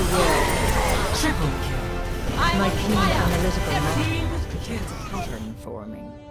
Triple kill. My keen analytical mind creates a pattern forming.